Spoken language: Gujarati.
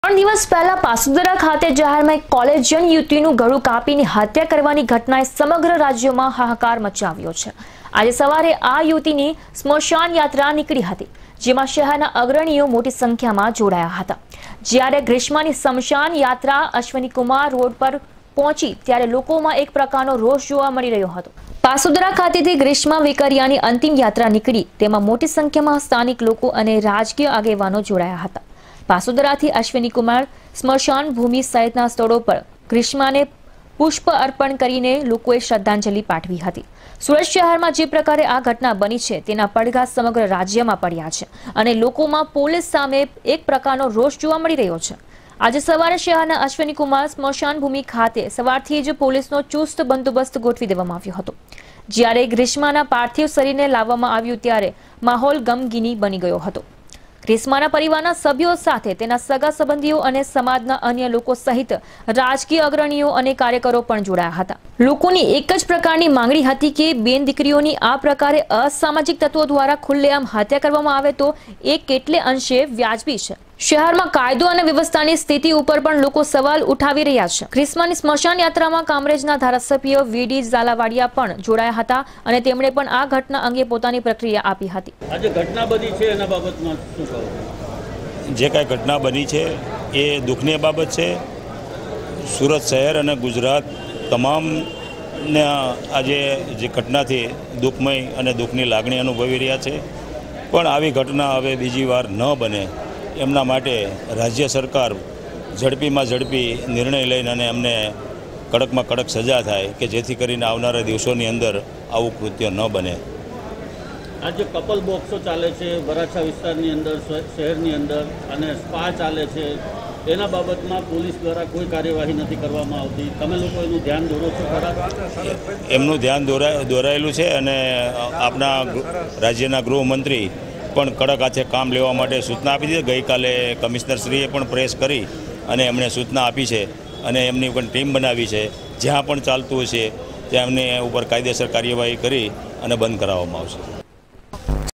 3 દિવસ પહેલા પાસુદરા ખાતે જાહેરમાં એક કોલેજિયન યુવતીનું ગળું કાપીને હત્યા કરવાની ઘટનાએ સમગ્ર રાજ્યમાં હાહાકાર મચાવ્યો છે। આજે સવારે આ યુવતીની સ્મશાન યાત્રા નીકળી હતી, જેમાં શહેરના અગ્રણીઓ મોટી સંખ્યામાં જોડાયા હતા। જ્યારે ગ્રીષ્માની સ્મશાન યાત્રા અશ્વિનીકુમાર રોડ પર પહોંચી ત્યારે લોકોમાં એક પ્રકારનો રોષ જોવા મળી રહ્યો હતો। પાસુદરા ખાતેથી ગ્રીષ્મા વેકરિયાની અંતિમ યાત્રા નીકળી, તેમાં મોટી સંખ્યામાં સ્થાનિક લોકો અને રાજકીય આગેવાનો જોડાયા હતા। પાસુદરાથી અશ્વિનીકુમાર સ્મશાન ભૂમિ સહિતના સ્થળો પર ગ્રીષ્માને પુષ્પ અર્પણ કરીને લોકોએ શ્રદ્ધાંજલિ પાઠવી હતી। સુરત શહેરમાં જે પ્રકારે આ ઘટના બની છે તેના પડઘા સમગ્ર રાજ્યમાં પડ્યા છે અને લોકોમાં પોલીસ સામે એક પ્રકારનો રોષ જોવા મળી રહ્યો છે। આજે સવારે શહેરના અશ્વિનીકુમાર સ્મશાન ભૂમિ ખાતે સવારથી જ પોલીસનો ચુસ્ત બંદોબસ્ત ગોઠવી દેવામાં આવ્યો હતો। જ્યારે ગ્રીષ્માના પાર્થિવ શરીરને લાવવામાં આવ્યું ત્યારે માહોલ ગમગીની બની ગયો હતો। ગ્રીષ્માના પરિવારના સભ્યો સાથે તેના સગા સંબંધીઓ અને સમાજના અન્ય લોકો સહિત રાજકીય અગ્રણીઓ અને કાર્યકરો પણ જોડાયા હતા। લોકોની એક જ પ્રકારની માંગણી હતી કે બેન દીકરીઓની આ પ્રકારે અસામાજિક તત્વો દ્વારા ખુલ્લેઆમ હત્યા કરવામાં આવે તો એ કેટલે અંશે વ્યાજબી છે। શહેરમાં કાયદો અને વ્યવસ્થાની સ્થિતિ ઉપર પણ લોકો સવાલ ઉઠાવી રહ્યા છે। ગ્રીષ્માની સ્મશાન યાત્રામાં કામરેજના ધારાસભ્ય વીડી ઝાલાવાડિયા પણ જોડાયા હતા અને તેમણે પણ આ ઘટના અંગે પોતાની પ્રતિક્રિયા આપી હતી। આજે ઘટના બની છે એના બાબતમાં શું કહો? જે કાંઈ ઘટના બની છે એ દુઃખની બાબત છે। સુરત શહેર અને ગુજરાત તમામને આજે જે ઘટનાથી દુઃખમય અને દુઃખની લાગણી અનુભવી રહ્યા છે, પણ આવી ઘટના હવે બીજી વાર ન બને એમના માટે રાજ્ય સરકાર ઝડપીમાં ઝડપી નિર્ણય લઈને અને એમને કડકમાં કડક સજા થાય કે જેથી કરીને આવનારા દિવસોની અંદર આવું કૃત્ય ન બને। આજે કપલ બોક્સો ચાલે છે વરાછા વિસ્તારની અંદર, શહેરની અંદર, અને સ્પા ચાલે છે, એના બાબતમાં પોલીસ દ્વારા કોઈ કાર્યવાહી નથી કરવામાં આવતી। તમે લોકો એનું ધ્યાન દોરો છો ખરા? એમનું ધ્યાન દોરાયેલું છે અને આપણા રાજ્યના ગૃહમંત્રી પણ કડક હાથે કામ લેવા માટે સૂચના આપી દીધી। ગઈકાલે કમિશનરશ્રીએ પણ પ્રેસ કરી અને એમણે સૂચના આપી છે અને એમની પણ ટીમ બનાવી છે। જ્યાં પણ ચાલતું હશે ત્યાં એમને ઉપર કાયદેસર કાર્યવાહી કરી અને બંધ કરાવવામાં આવશે।